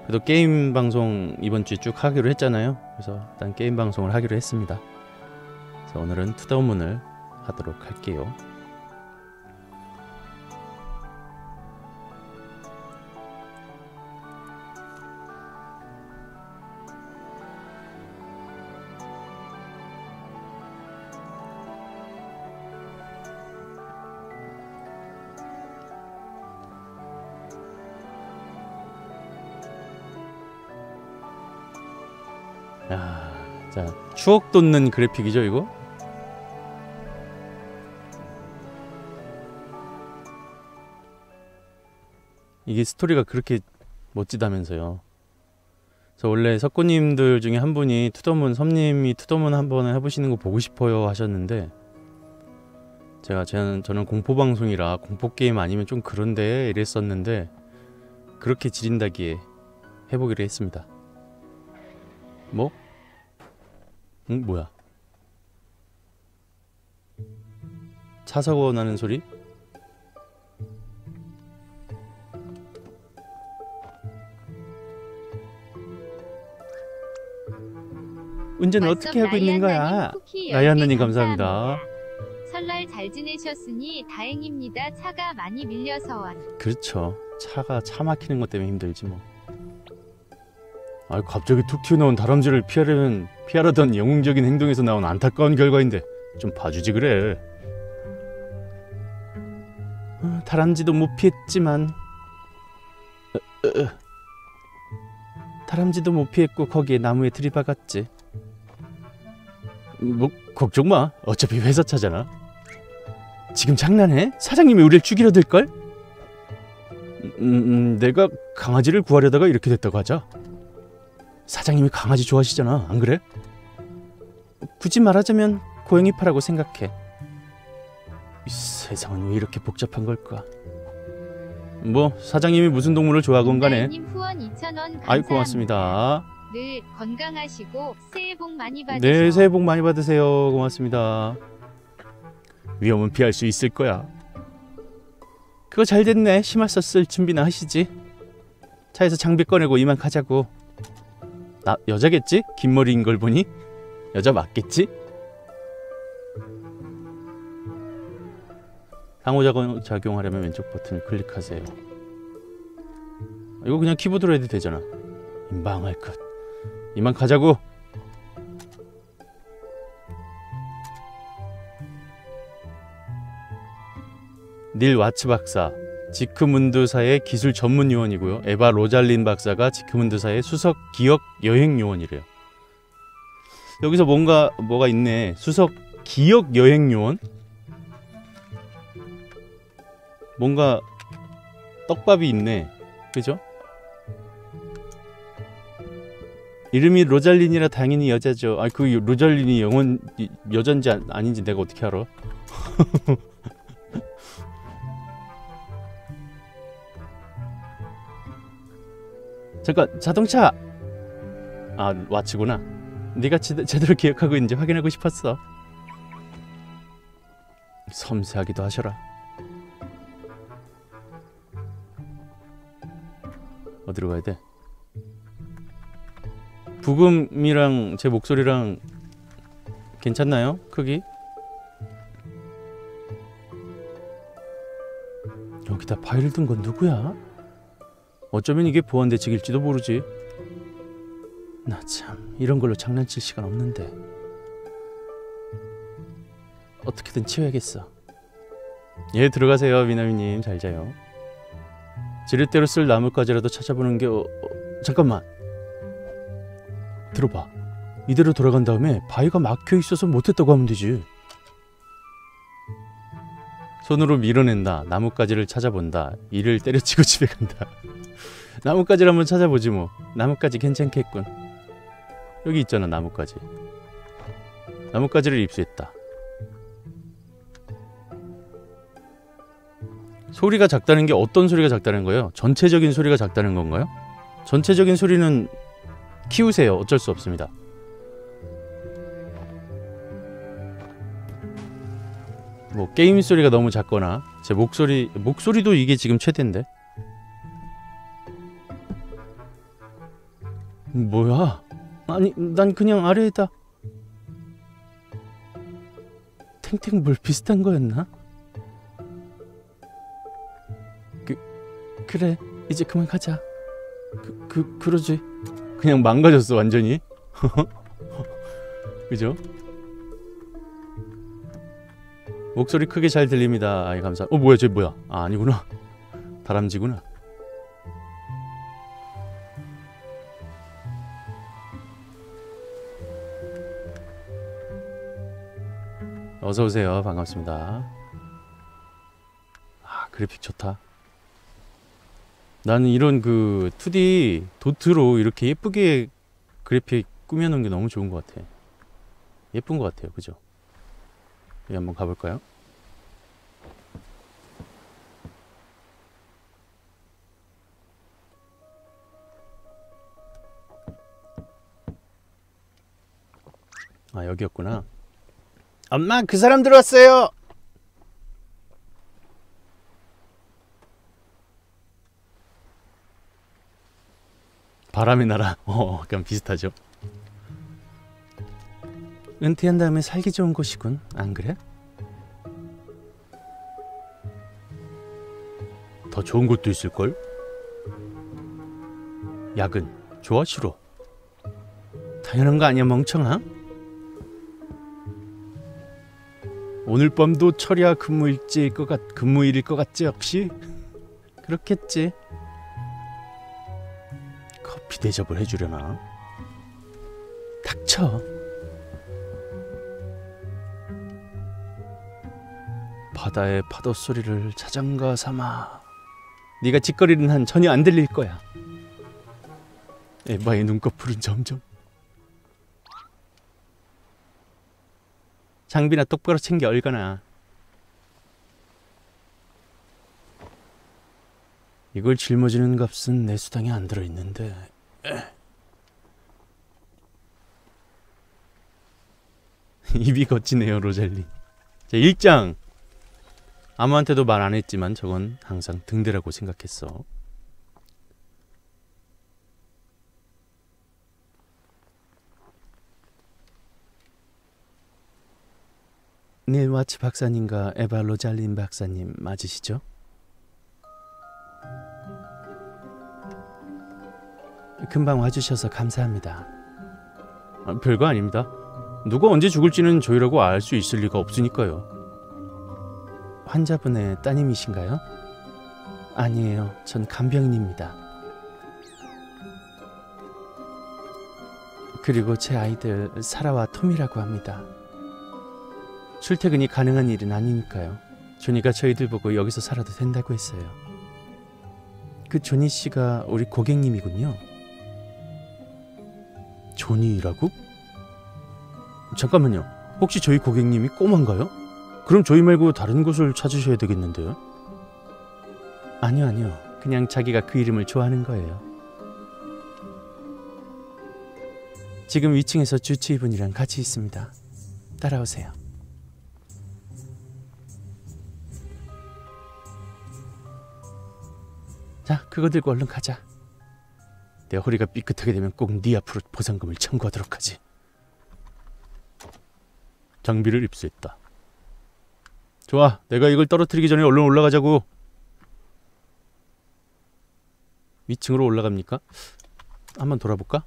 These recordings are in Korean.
그래도 게임 방송 이번 주에 쭉 하기로 했잖아요. 그래서 일단 게임 방송을 하기로 했습니다. 그래서 오늘은 투더문을 하도록 할게요. 야, 자, 추억 돋는 그래픽이죠, 이거? 이게 스토리가 그렇게 멋지다면서요. 그래서 원래 석구님들 중에 한 분이 투더문, 섬님이 투더문 한번 해보시는 거 보고 싶어요 하셨는데, 저는 공포방송이라 공포게임 아니면 좀 그런데 이랬었는데, 그렇게 지린다기에 해보기로 했습니다. 뭐? 응? 뭐야? 차 사고 나는 소리? 운전을 어떻게 하고 있는 거야? 라이언느님 감사합니다. 설날 잘 지내셨으니 다행입니다. 차가 많이 밀려서 원. 그렇죠. 차 막히는 것 때문에 힘들지 뭐. 아, 갑자기 툭 튀어나온 다람쥐를 피하려던 영웅적인 행동에서 나온 안타까운 결과인데 좀 봐주지 그래. 다람쥐도 못 피했지만 다람쥐도 못 피했고 거기에 나무에 들이박았지. 뭐 걱정 마. 어차피 회사 차잖아. 지금 장난해? 사장님이 우리를 죽이려 들걸? 내가 강아지를 구하려다가 이렇게 됐다고 하자. 사장님이 강아지 좋아하시잖아, 안 그래? 굳이 말하자면 고양이파라고 생각해. 이 세상은 왜 이렇게 복잡한 걸까? 뭐 사장님이 무슨 동물을 좋아하건 간에. 후원 2,000원 아이 고맙습니다. 늘 건강하시고 새해 복 많이 받으세요. 네, 새해 복 많이 받으세요. 고맙습니다. 위험은 피할 수 있을 거야. 그거 잘 됐네. 심할서 쓸 준비나 하시지. 차에서 장비 꺼내고 이만 가자고. 나 여자겠지? 긴 머리인 걸 보니 여자 맞겠지? 상호작용하려면 왼쪽 버튼을 클릭하세요. 이거 그냥 키보드로 해도 되잖아. 임방할 것. 이만 가자고. 닐 와츠 박사, 지크문드사의 기술 전문 요원이고요. 에바 로잘린 박사가 지크문드사의 수석 기억 여행 요원이래요. 여기서 뭐가 있네. 수석 기억 여행 요원? 뭔가 떡밥이 있네. 그죠? 이름이 로잘린이라 당연히 여자죠. 아, 그 로잘린이 여잔지 아닌지 내가 어떻게 알아? 잠깐, 자동차! 아, 와치구나. 네가 제대로 기억하고 있는지 확인하고 싶었어. 섬세하기도 하셔라. 어디로 가야 돼? 부금이랑 제 목소리랑 괜찮나요? 크기? 여기다 파일 든 건 누구야? 어쩌면 이게 보안 대책일지도 모르지. 나 참 이런 걸로 장난칠 시간 없는데. 어떻게든 치워야겠어. 예, 들어가세요. 미나미님 잘 자요. 지렛대로 쓸 나뭇가지라도 찾아보는 게 잠깐만. 들어봐. 이대로 돌아간 다음에 바위가 막혀있어서 못했다고 하면 되지. 손으로 밀어낸다. 나뭇가지를 찾아본다. 이를 때려치고 집에 간다. 나뭇가지를 한번 찾아보지 뭐. 나뭇가지 괜찮겠군. 여기 있잖아, 나뭇가지. 나뭇가지를 입수했다. 소리가 작다는 게 어떤 소리가 작다는 거예요? 전체적인 소리가 작다는 건가요? 전체적인 소리는 키우세요. 어쩔 수 없습니다. 뭐 게임 소리가 너무 작거나 제 목소리도 이게 지금 최대인데. 뭐야? 아니, 난 그냥 아래에다 탱탱 뭘 비슷한 거였나? 그래, 이제 그만 가자. 그러지. 그냥 망가졌어 완전히. 그죠? 목소리 크게 잘 들립니다. 아이 감사. 뭐야 쟤 뭐야? 아 아니구나. 다람쥐구나. 어서 오세요. 반갑습니다. 아 그래픽 좋다. 나는 이런 그 2D 도트로 이렇게 예쁘게 그래픽 꾸며놓은 게 너무 좋은 것 같아. 예쁜 것 같아요. 그죠? 여기 한번 가볼까요? 아 여기였구나. 엄마 그 사람 들어왔어요. 바람의 나라. 약간 비슷하죠. 은퇴한 다음에 살기 좋은 곳이군. 안 그래? 더 좋은 곳도 있을걸? 야근. 좋아 싫어? 당연한 거 아니야 멍청아? 오늘 밤도 철야 근무일일 것 같지 역시? 그렇겠지. 커피 대접을 해주려나? 닥쳐. 바다의 파도 소리를 자장가 삼아. 네가 짓거리는 한 전혀 안 들릴 거야. 에바의 눈꺼풀은 점점. 장비나 똑바로 챙겨 얼거나. 이걸 짊어지는 값은 내 수당에 안 들어있는데. 입이 거치네요 로잘리. 제 1장 아무한테도 말 안 했지만 저건 항상 등대라고 생각했어. 닐 와츠 박사님과 에바 로잘린 박사님 맞으시죠? 금방 와주셔서 감사합니다. 별거 아닙니다. 누가 언제 죽을지는 저희라고 알 수 있을 리가 없으니까요. 환자분의 따님이신가요? 아니에요. 전 간병인입니다. 그리고 제 아이들 사라와 톰이라고 합니다. 출퇴근이 가능한 일은 아니니까요. 조니가 저희들 보고 여기서 살아도 된다고 했어요. 그 조니 씨가 우리 고객님이군요. 조니라고? 잠깐만요. 혹시 저희 고객님이 꼬만가요? 그럼 저희 말고 다른 곳을 찾으셔야 되겠는데요? 아니요. 그냥 자기가 그 이름을 좋아하는 거예요. 지금 위층에서 주치의분이랑 같이 있습니다. 따라오세요. 자, 그거 들고 얼른 가자. 내 허리가 삐끗하게 되면 꼭 네 앞으로 보상금을 청구하도록 하지. 장비를 입수했다. 좋아, 내가 이걸 떨어뜨리기 전에 얼른 올라가자고. 위층으로 올라갑니까? 한번 돌아볼까?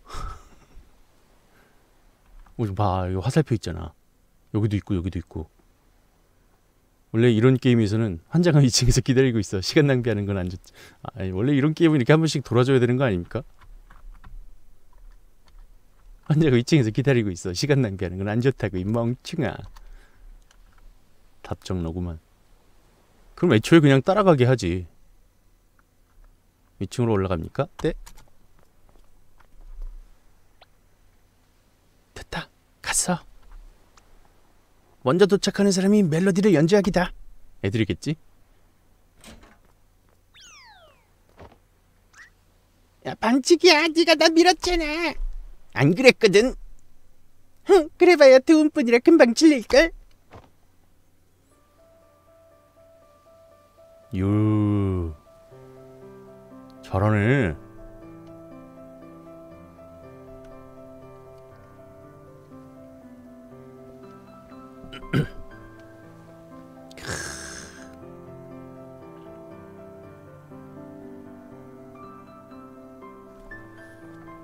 봐, 여기 화살표 있잖아. 여기도 있고 여기도 있고. 원래 이런 게임에서는 환자가 2층에서 기다리고 있어. 시간 낭비하는 건 안 좋지. 아니, 원래 이런 게임은 이렇게 한 번씩 돌아줘야 되는 거 아닙니까? 환자가 2층에서 기다리고 있어. 시간 낭비하는 건 안 좋다고 이 멍충아. 답정너구만. 그럼 애초에 그냥 따라가게 하지. 2층으로 올라갑니까? 네. 됐다. 갔어. 먼저 도착하는 사람이 멜로디를 연주하기다. 애들이겠지? 야 반칙이야. 네가 나 밀었잖아. 안 그랬거든. 흥, 그래봐야 도움뿐이라 금방 질릴걸. 잘하네.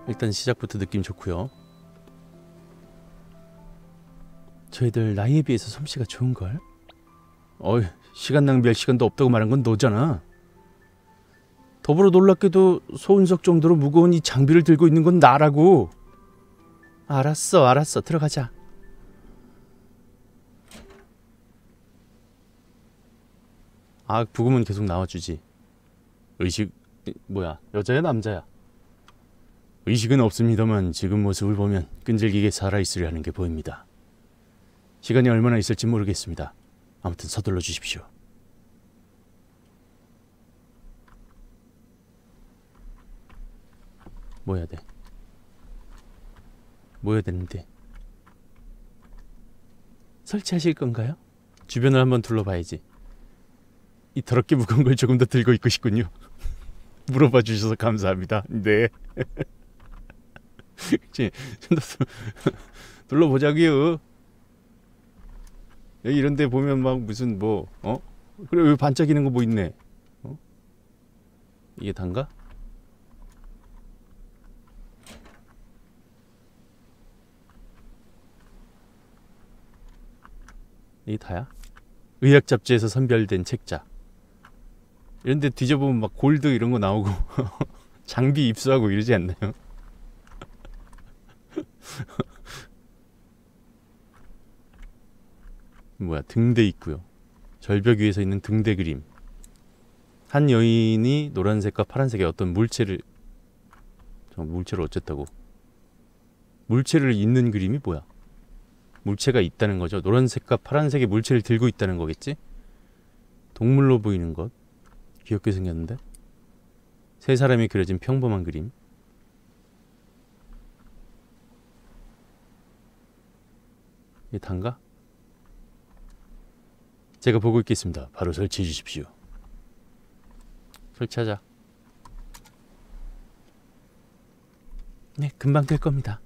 일단 시작부터 느낌 좋고요. 저희들 나이에 비해서 솜씨가 좋은걸? 어이, 시간 낭비할 시간도 없다고 말한 건 너잖아. 더불어 놀랍게도 소운석 정도로 무거운 이 장비를 들고 있는 건 나라고. 알았어. 들어가자. 아, 부금은 계속 나와주지. 의식... 뭐야, 여자야 남자야? 의식은 없습니다만 지금 모습을 보면 끈질기게 살아있으려 하는 게 보입니다. 시간이 얼마나 있을지 모르겠습니다. 아무튼 서둘러 주십시오. 뭐 해야 돼? 뭐 해야 되는데? 설치하실 건가요? 주변을 한번 둘러봐야지. 이 더럽게 무거운 걸 조금 더 들고 있고 싶군요. 물어봐 주셔서 감사합니다. 네. 그치? 좀 더 둘러보자고요. 여기 이런 데 보면 막 무슨 뭐 그래, 여기 반짝이는 거 뭐 있네. 이게 단가? 이게 다야? 의학 잡지에서 선별된 책자. 이런 데 뒤져보면 막 골드 이런 거 나오고 장비 입수하고 이러지 않나요? 뭐야, 등대 있고요. 절벽 위에 서 있는 등대 그림. 한 여인이 노란색과 파란색의 어떤 물체를 어쨌다고? 물체를 잇는 그림이 뭐야? 물체가 있다는 거죠. 노란색과 파란색의 물체를 들고 있다는 거겠지? 동물로 보이는 것. 귀엽게 생겼는데? 세 사람이 그려진 평범한 그림. 이게 단가? 제가 보고 있겠습니다. 바로 설치해 주십시오. 설치하자. 네, 금방 될 겁니다.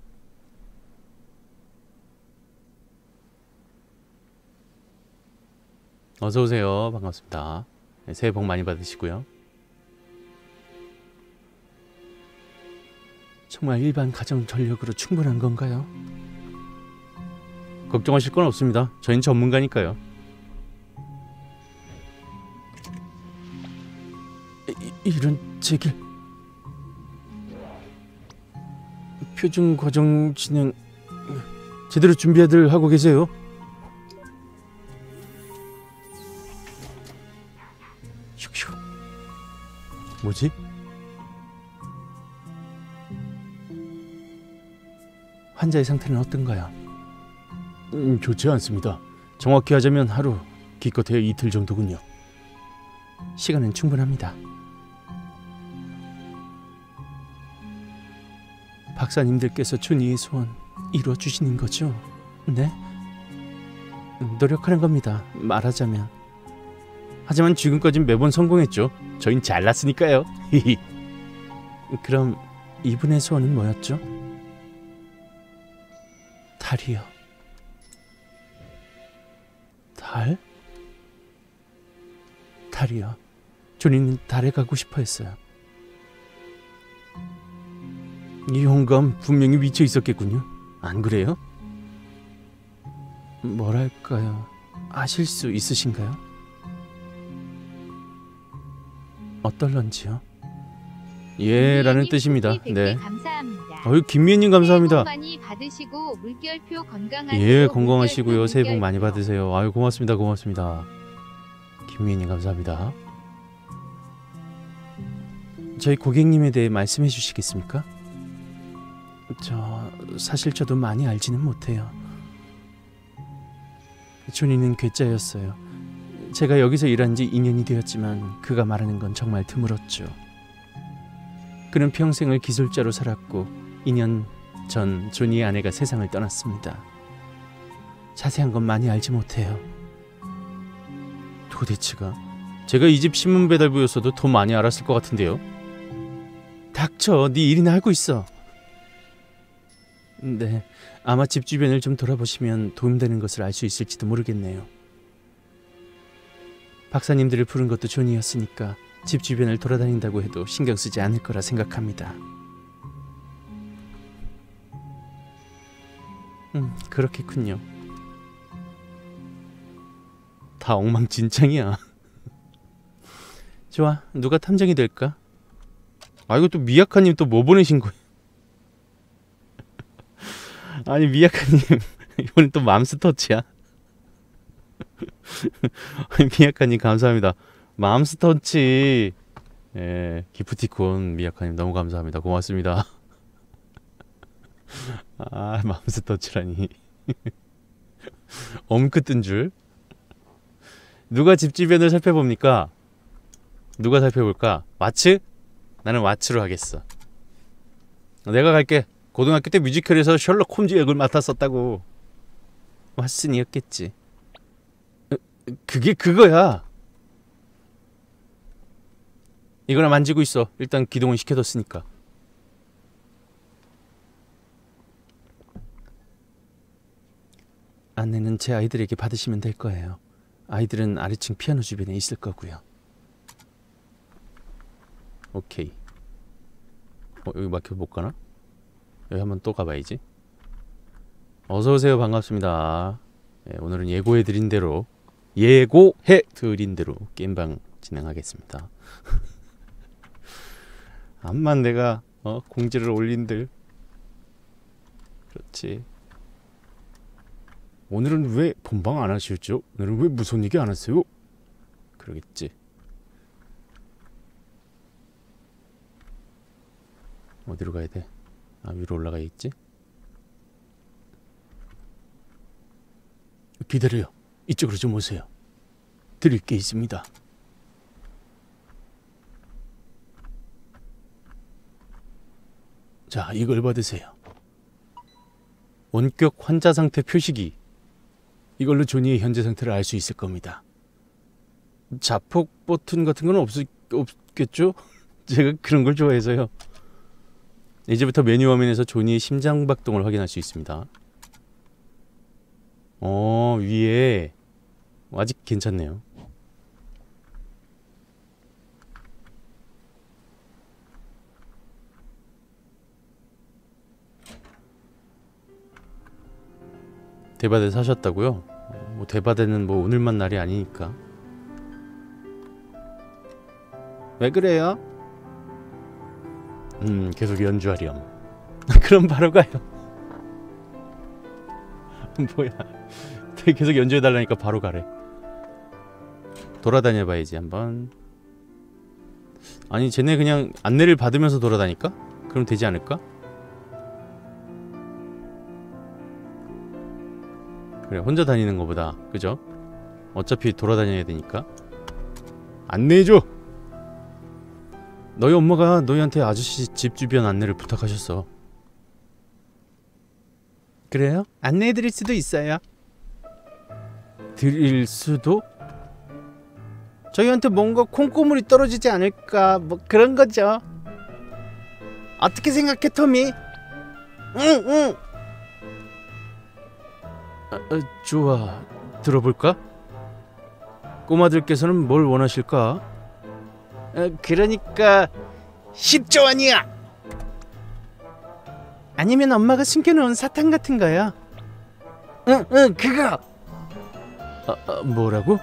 어서오세요. 반갑습니다. 네, 새해 복 많이 받으시고요. 정말 일반 가정 전력으로 충분한 건가요? 걱정하실 건 없습니다. 저희는 전문가니까요. 이런 제길. 표준 과정 진행 제대로 준비들 하고 계세요? 슉슉. 뭐지? 환자의 상태는 어떤가요? 좋지 않습니다. 정확히 하자면 하루, 기껏해야 이틀 정도군요. 시간은 충분합니다. 박사님들께서 준이의 소원 이루어주시는 거죠? 네? 노력하는 겁니다. 말하자면. 하지만 지금까진 매번 성공했죠. 저흰 잘났으니까요. 그럼 이분의 소원은 뭐였죠? 달이요. 달? 달이요. 준이는 달에 가고 싶어 했어요. 이 영감 분명히 미쳐 있었겠군요. 안 그래요? 뭐랄까요? 아실 수 있으신가요? 어떨런지요? 예, 라는 뜻입니다. 네. 감사합니다. 김미애님 감사합니다. 새해 복 많이 받으시고 물결표 건강하시고. 예, 건강하시고요. 새해 복 많이 받으세요. 아유, 고맙습니다. 고맙습니다. 김미애님 감사합니다. 저희 고객님에 대해 말씀해 주시겠습니까? 사실 저도 많이 알지는 못해요. 준이는 괴짜였어요. 제가 여기서 일한 지 2년이 되었지만 그가 말하는 건 정말 드물었죠. 그는 평생을 기술자로 살았고 2년 전 준이의 아내가 세상을 떠났습니다. 자세한 건 많이 알지 못해요. 도대체가 제가 이 집 신문 배달부였어도 더 많이 알았을 것 같은데요. 닥쳐, 네 일이나 하고 있어. 네, 아마 집 주변을 좀 돌아보시면 도움되는 것을 알 수 있을지도 모르겠네요. 박사님들을 부른 것도 존이었으니까 집 주변을 돌아다닌다고 해도 신경 쓰지 않을 거라 생각합니다. 그렇겠군요. 다 엉망진창이야. 좋아, 누가 탐정이 될까? 아, 이거 또 미야카님 또 뭐 보내신 거예요? 아니, 미야카님 이번엔 또 맘스터치야. 미야카님 감사합니다. 맘스터치. 예, 기프티콘 미야카님 너무 감사합니다. 고맙습니다. 아, 맘스터치라니. 엄크 뜬 줄. 누가 집 주변을 살펴봅니까? 누가 살펴볼까? 왓츠? 나는 왓츠로 하겠어. 내가 갈게. 고등학교 때 뮤지컬에서 셜록 홈즈 역을 맡았었다고. 왓슨이었겠지. 그게 그거야. 이거나 만지고 있어. 일단 기동은 시켜뒀으니까. 안내는 제 아이들에게 받으시면 될 거예요. 아이들은 아래층 피아노 주변에 있을 거고요. 오케이. 여기 막혀볼까나? 여기 한번 또 가봐야지. 어서오세요. 반갑습니다. 네, 오늘은 예고해드린 대로 게임방 진행하겠습니다. 암만 내가 공지를 올린들. 그렇지. 오늘은 왜 본방 안 하셨죠? 오늘은 왜 무슨 얘기 안 하세요? 그러겠지. 어디로 가야 돼? 아, 위로 올라가 있지? 기다려요. 이쪽으로 좀 오세요. 드릴 게 있습니다. 자, 이걸 받으세요. 원격 환자 상태 표시기. 이걸로 조니의 현재 상태를 알 수 있을 겁니다. 자폭 버튼 같은 건 없겠죠? 제가 그런 걸 좋아해서요. 이제부터 메뉴 화면에서 조니의 심장 박동을 확인할 수 있습니다. 위에 아직 괜찮네요. 대바대 사셨다고요? 뭐 대바대는 뭐 오늘만 날이 아니니까. 왜 그래요? 계속 연주하렴. 그럼 바로 가요. 뭐야? 계속 연주해달라니까 바로 가래. 돌아다녀봐야지 한번. 아니, 쟤네 그냥 안내를 받으면서 돌아다닐까? 그럼 되지 않을까? 그래, 혼자 다니는 거보다, 그죠? 어차피 돌아다녀야 되니까. 안내해줘! 너희 엄마가 너희한테 아저씨 집 주변 안내를 부탁하셨어. 그래요? 안내해드릴 수도 있어요. 드릴 수도? 저희한테 뭔가 콩고물이 떨어지지 않을까, 뭐 그런 거죠. 어떻게 생각해, 토미? 응. 좋아. 들어볼까? 꼬마들께서는 뭘 원하실까? 그러니까 10조 원이야. 아니면 엄마가 숨겨놓은 사탕 같은 거야. 응, 그거. 뭐라고?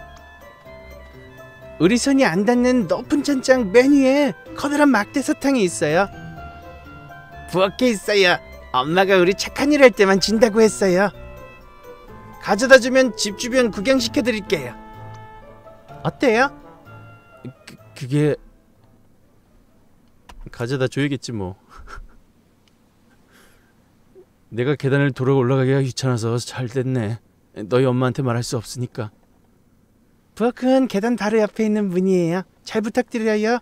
우리 손이 안 닿는 높은 천장 맨 위에 커다란 막대 사탕이 있어요. 부엌에 있어요. 엄마가 우리 착한 일 할 때만 준다고 했어요. 가져다 주면 집 주변 구경시켜 드릴게요. 어때요? 그게 가져다 줘야겠지 뭐. 내가 계단을 돌아 올라가기가 귀찮아서 잘 됐네. 너희 엄마한테 말할 수 없으니까. 부엌은 계단 바로 옆에 있는 문이에요. 잘 부탁드려요.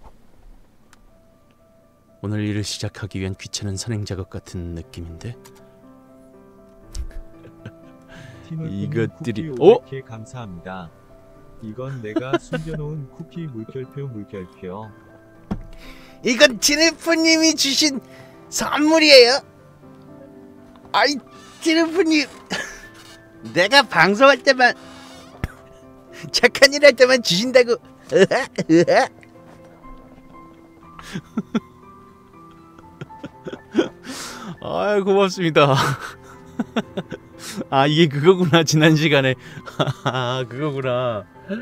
오늘 일을 시작하기 위한 귀찮은 선행 작업 같은 느낌인데. 이것들이 쿠키 감사합니다. 이건 내가 숨겨놓은 쿠키 물결표. 이건 티네프님이 주신 선물이에요. 아이, 티네프님, 내가 방송할 때만 착한 일 할 때만 주신다고. 아유, 고맙습니다. 아 이게 그거구나. 지난 시간에. 아 그거구나.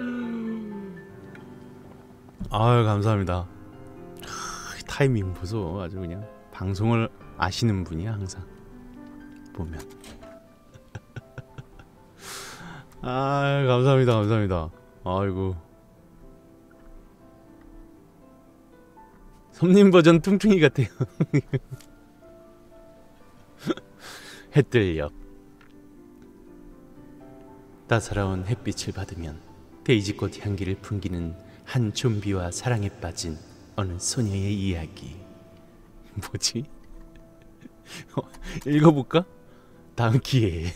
아유 감사합니다. 타이밍 보소. 아주 그냥 방송을 아시는 분이야 항상 보면. 아 감사합니다. 감사합니다. 아이고. 섬님 버전 퉁퉁이 같아요. 해뜰녘. 따사로운 햇빛을 받으면 데이지꽃 향기를 풍기는 한 좀비와 사랑에 빠진 어느 소녀의 이야기. 뭐지? 읽어볼까? 다음 기회에.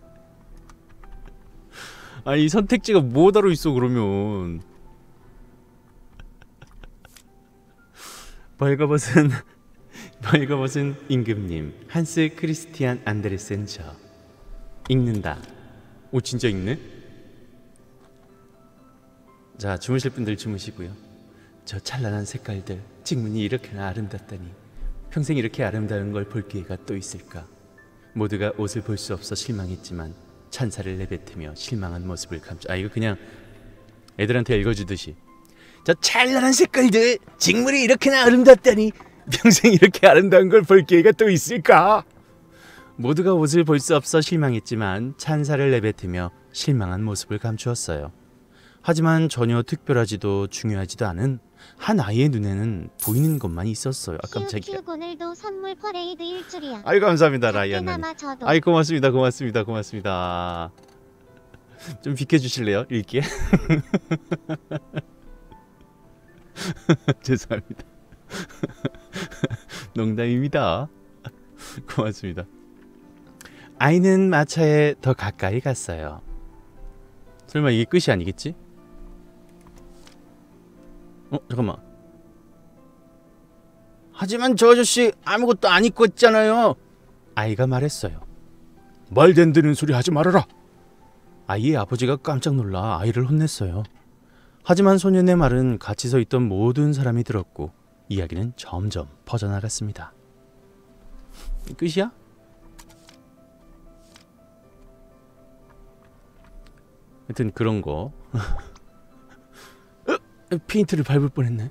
아니 선택지가 뭐다로 있어 그러면. 벌거벗은 임금님. 한스 크리스티안 안데르센. 저 읽는다. 오 진짜 읽네? 자 주무실 분들 주무시고요. 저 찬란한 색깔들 직문이 이렇게나 아름답다니 평생 이렇게 아름다운 걸 볼 기회가 또 있을까. 모두가 옷을 볼 수 없어 실망했지만 찬사를 내뱉으며 실망한 모습을 감춰. 아 이거 그냥 애들한테 읽어주듯이. 저 찬란한 색깔들 직물이 이렇게나 아름답다니 평생 이렇게 아름다운 걸 볼 기회가 또 있을까. 모두가 옷을 볼 수 없어 실망했지만 찬사를 내뱉으며 실망한 모습을 감추었어요. 하지만 전혀 특별하지도 중요하지도 않은 한 아이의 눈에는 보이는 것만 있었어요. 아 깜짝이야. 오늘도 선물 퍼레이드 일줄이야. 아이 감사합니다 라이언님. 저도. 아이 고맙습니다. 좀 비켜주실래요? 읽기에. 죄송합니다. 농담입니다. 고맙습니다. 아이는 마차에 더 가까이 갔어요. 설마 이게 끝이 아니겠지? 잠깐만. 하지만 저 아저씨 아무것도 안 입고 있잖아요. 아이가 말했어요. 말도 안 되는 소리 하지 말아라. 아이의 아버지가 깜짝 놀라 아이를 혼냈어요. 하지만 소년의 말은 같이 서 있던 모든 사람이 들었고 이야기는 점점 퍼져나갔습니다. 끝이야? 하여튼 그런 거. 페인트를 밟을 뻔했네.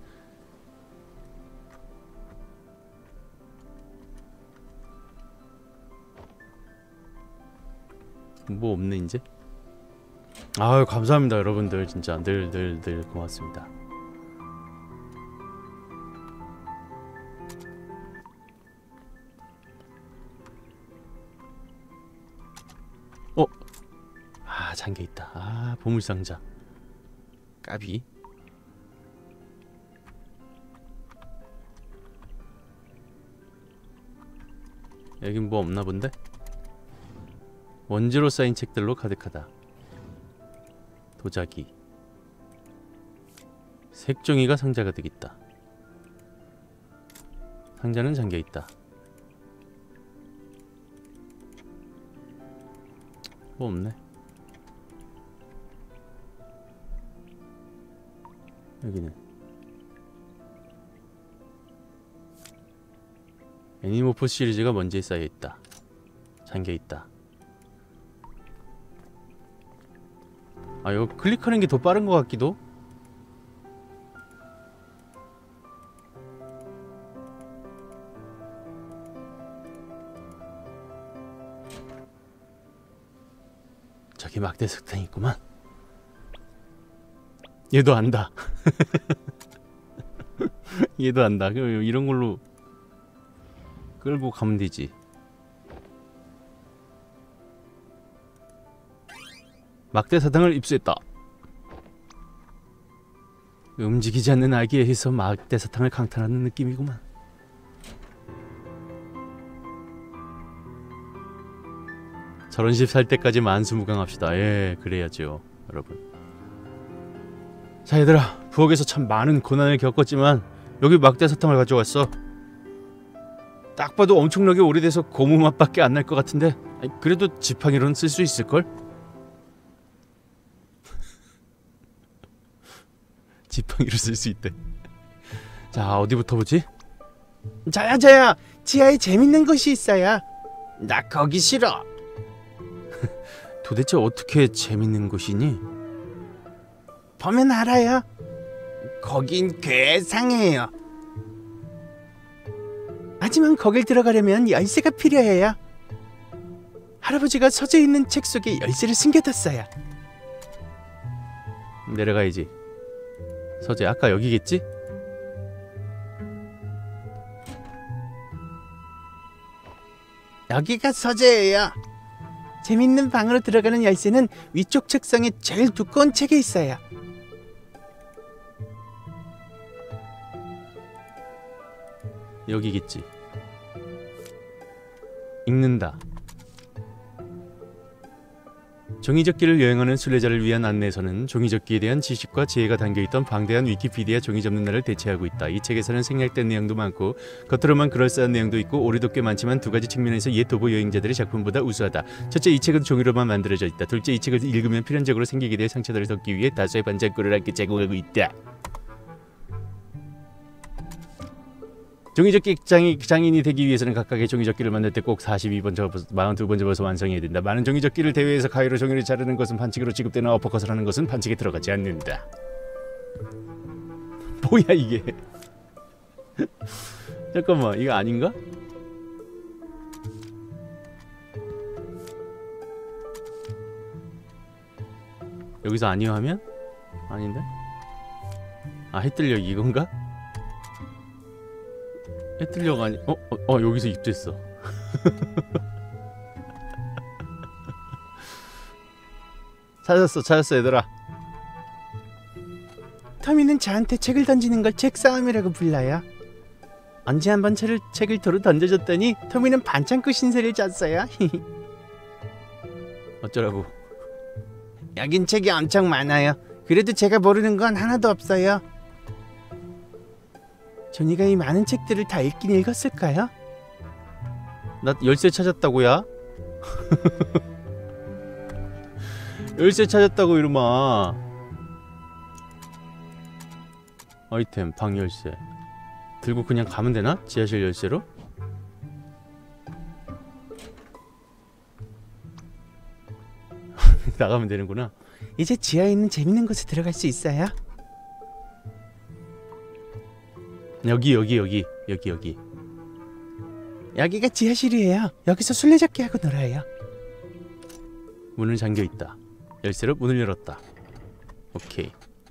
뭐 없네 이제. 아유 감사합니다 여러분들. 진짜 늘 고맙습니다. 아 잠겨있다. 아 보물상자 까비. 여긴 뭐 없나 본데? 원지로 쌓인 책들로 가득하다. 도자기. 색종이가 상자 가득 있다. 상자는 잠겨있다. 뭐 없네. 여기는 애니모프 시리즈가 먼지에 쌓여있다. 잠겨있다. 아 이거 클릭하는 게 더 빠른 것 같기도? 저기 막대 석탄이 있구만. 얘도 안다. 얘도 안다. 이런 걸로 끌고 가면 되지. 막대 사탕을 입수했다. 움직이지 않는 아기에 의해서 막대 사탕을 강탈하는 느낌이구만. 저런 집 살 때까지 만수무강합시다. 예, 그래야죠, 여러분. 자, 얘들아, 부엌에서 참 많은 고난을 겪었지만 여기 막대 사탕을 가져왔어. 딱 봐도 엄청나게 오래돼서 고무 맛밖에 안 날 것 같은데 그래도 지팡이로는 쓸 수 있을걸? 지팡이로 쓸 수 있대. 자, 어디부터 보지? 자야, 지하에 재밌는 곳이 있어요. 나 거기 싫어. 도대체 어떻게 재밌는 곳이니? 보면 알아요. 거긴 괴상해요. 하지만 거길 들어가려면 열쇠가 필요해요. 할아버지가 서재 있는 책 속에 열쇠를 숨겨뒀어요. 내려가야지. 서재 아까 여기겠지? 여기가 서재예요. 재밌는 방으로 들어가는 열쇠는 위쪽 책상에 제일 두꺼운 책에 있어요. 여기겠지. 읽는다. 종이접기를 여행하는 순례자를 위한 안내서는 종이접기에 대한 지식과 지혜가 담겨있던 방대한 위키피디아 종이 접는 날을 대체하고 있다. 이 책에서는 생략된 내용도 많고 겉으로만 그럴싸한 내용도 있고 오류도 꽤 많지만 두 가지 측면에서 옛 도보 여행자들의 작품보다 우수하다. 첫째, 이 책은 종이로만 만들어져 있다. 둘째, 이 책을 읽으면 필연적으로 생기게 될 상처들을 덮기 위해 다수의 반창고를 함께 제공하고 있다. 종이접기 장인이 되기 위해서는 각각의 종이접기를 만들 때 꼭 42번 접어서 42번 접어서 완성해야 된다. 많은 종이접기를 대회에서 가위로 종이를 자르는 것은 반칙으로 취급되나 어퍼컷을 하는 것은 반칙에 들어가지 않는다. 뭐야 이게? 잠깐만, 이거 아닌가? 여기서 아니요 하면? 아닌데? 아, 해뜰려 이건가? 해뜰려가 아니... 여기서 입됐어. 찾았어 얘들아. 터미는 저한테 책을 던지는 걸 책싸움이라고 불러요. 언제 한번 책을 도로 던져줬더니 터미는 반창고 신세를 졌어요. 어쩌라고. 여긴 책이 엄청 많아요. 그래도 제가 모르는 건 하나도 없어요. 조니가 이 많은 책들을 다 읽긴 읽었을까요? 나 열쇠 찾았다고야? 열쇠 찾았다고 이놈아. 아이템 방 열쇠 들고 그냥 가면 되나? 지하실 열쇠로? 나가면 되는구나. 이제 지하에 있는 재밌는 곳에 들어갈 수 있어요. 여기. 여기가 지하실이에요. 여기서 술래잡기 하고 놀아요. 문은 잠겨있다. 열쇠로 문을 열었다. 오케이.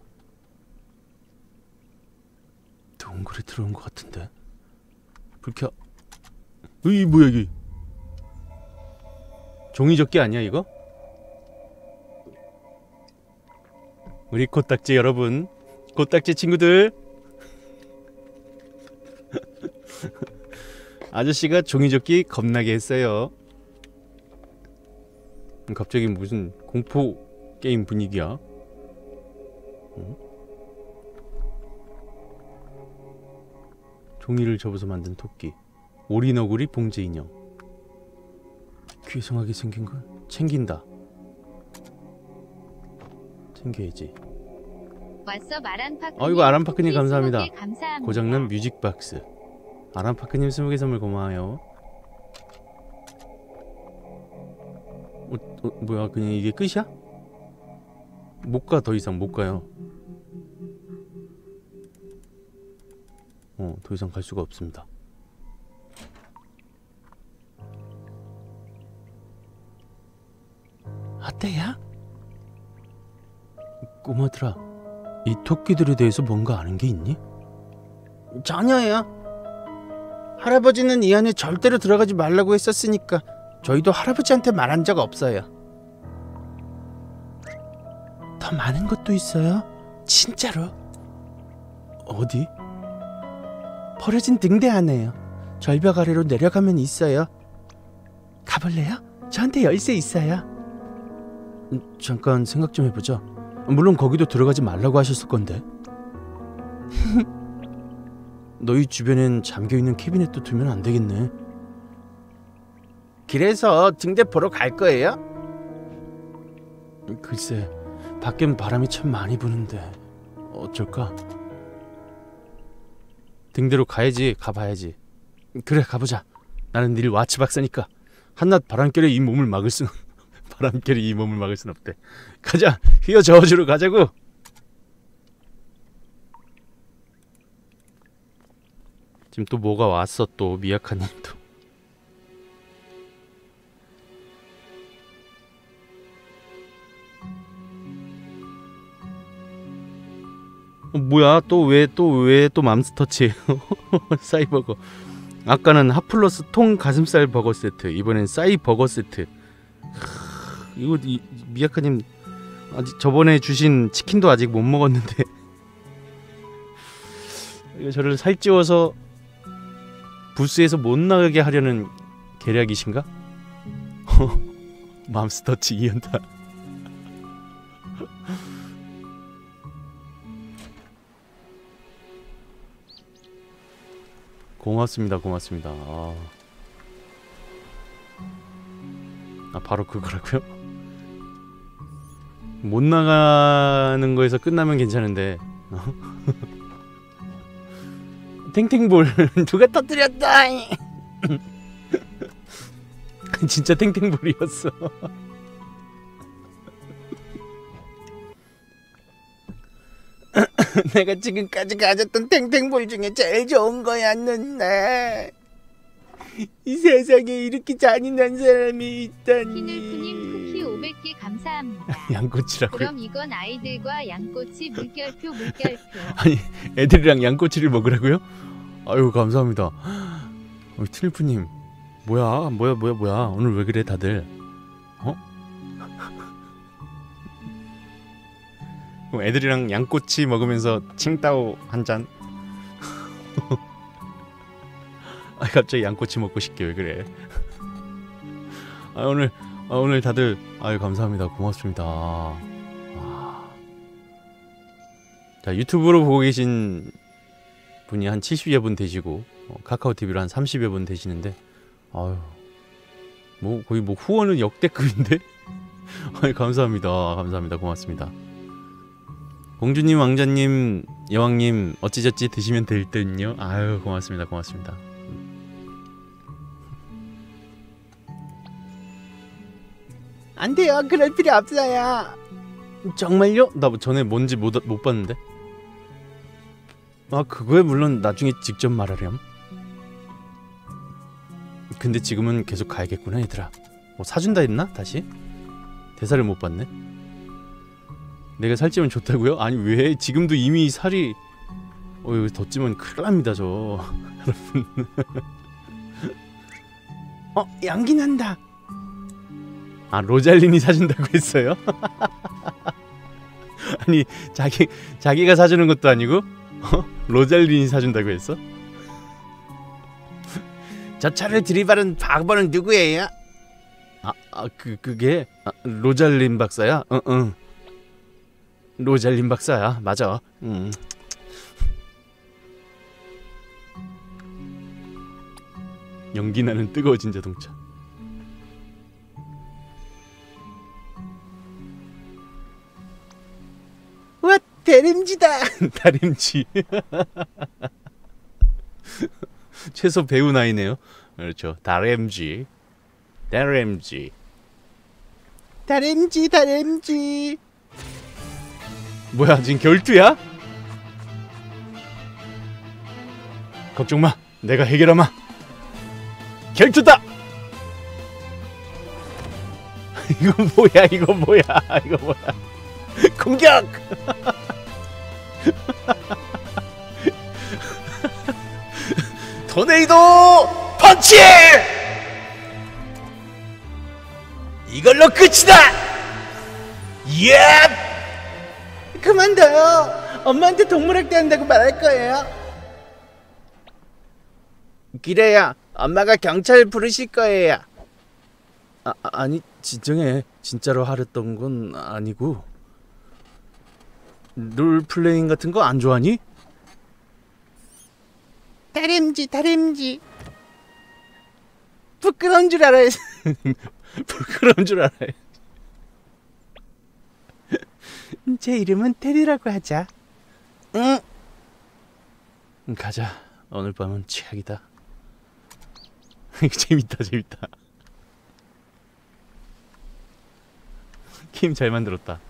동굴에 들어온 것 같은데. 불 켜. 으이 뭐야 이게. 종이접기 아니야 이거? 우리 코딱지 여러분, 코딱지 친구들, 아저씨가 종이접기 겁나게 했어요. 갑자기 무슨 공포 게임 분위기야? 응? 종이를 접어서 만든 토끼, 오리너구리 봉제 인형. 귀성하게 생긴 걸 챙긴다. 챙겨야지. 왔어 마란파크님. 아이고 아란파크님 쿠키 감사합니다. 20개 감사합니다. 고장난 뮤직박스. 아란파크님 20개 선물 고마워요. 뭐야 그냥 이게 끝이야? 못 가, 더 이상 못 가요. 더 이상 갈 수가 없습니다. 어때요? 꼬마들아, 이 토끼들에 대해서 뭔가 아는 게 있니? 전혀요. 할아버지는 이 안에 절대로 들어가지 말라고 했었으니까 저희도 할아버지한테 말한 적 없어요. 더 많은 것도 있어요. 진짜로. 어디? 버려진 등대 안에요. 절벽 아래로 내려가면 있어요. 가볼래요? 저한테 열쇠 있어요. 잠깐 생각 좀 해보자. 물론 거기도 들어가지 말라고 하셨을 건데. 너희 주변엔 잠겨있는 캐비넷도 두면 안 되겠네. 그래서 등대 보러 갈 거예요? 글쎄, 밖엔 바람이 참 많이 부는데 어쩔까? 등대로 가야지. 가봐야지. 그래, 가보자. 나는 늘 와치 박사니까 한낱 바람결에 이 몸을 막을 수는 바람결이 이 몸을 막을 순 없대. 가자. 휘어 저어주러 가자고. 지금 또 뭐가 왔어 또 미야카님도. 뭐야 또 왜 또 맘스터치예요. 싸이버거. 아까는 핫플러스 통 가슴살 버거 세트, 이번엔 싸이 버거 세트. 이거 미야카님 아직 저번에 주신 치킨도 아직 못 먹었는데 이거 저를 살찌워서 부스에서 못 나가게 하려는 계략이신가? 맘스터치 이연타. 고맙습니다. 고맙습니다. 바로 그거라고요? 못 나가는 거에서 끝나면 괜찮은데 탱탱볼 누가 터뜨렸다. 진짜 탱탱볼이었어. 내가 지금까지 가졌던 탱탱볼 중에 제일 좋은 거였는데 이 세상에 이렇게 잔인한 사람이 있다니. 키늘프님 쿠키 500개 감사합니다. 양꼬치라고요? 그럼 이건 아이들과 양꼬치 물결표 물결표. 아니 애들이랑 양꼬치를 먹으라고요? 아유 감사합니다. 트리프님 뭐야 오늘 왜 그래 다들? 애들이랑 양꼬치 먹으면서 칭따오 한 잔. 갑자기 양꼬치 먹고 싶게 왜 그래? 오늘 다들 감사합니다. 고맙습니다. 자 유튜브로 보고 계신 분이 한 70여 분 되시고 카카오 TV로 한 30여 분 되시는데 뭐 거의 뭐 후원은 역대급인데. 감사합니다. 고맙습니다. 공주님, 왕자님, 여왕님 어찌저찌 드시면 될 듯요. 아유 고맙습니다. 안 돼요. 그럴 필요 없어요. 정말요? 나 전에 뭔지 못 봤는데. 그거에 물론 나중에 직접 말하렴. 근데 지금은 계속 가야겠구나 얘들아. 뭐 사준다 했나? 다시? 대사를 못 봤네. 내가 살찌면 좋다고요? 아니 왜? 지금도 이미 살이 여기 더 찌면 큰일 납니다 저. 여러분. 연기 난다. 로잘린이 사준다고 했어요? 아니 자기가 사주는 것도 아니고 로잘린이 사준다고 했어? 저 차를 들이받은 바보는 누구예요? 그게 로잘린 박사야? 응. 로잘린 박사야. 맞아. 연기 나는 뜨거워진 자동차. 와 다림쥐다. 다림쥐. 최소 배우 나이네요. 그렇죠. 다림쥐. 뭐야 지금 결투야? 걱정마 내가 해결하마. 결투다. 이거 뭐야 공격. 토네이도 펀치. 이걸로 끝이다. 예. 그만둬요. 엄마한테 동물학대 한다고 말할 거예요. 그래야 엄마가 경찰 부르실 거예요. 아니 진정해. 진짜로 하랬던 건 아니고. 롤플레잉 같은 거 안 좋아하니? 다림쥐 부끄러운 줄 알아요. 부끄러운 줄 알아요. 제 이름은 테리라고 하자. 응. 가자. 오늘 밤은 최악이다. 재밌다. 게임 잘 만들었다.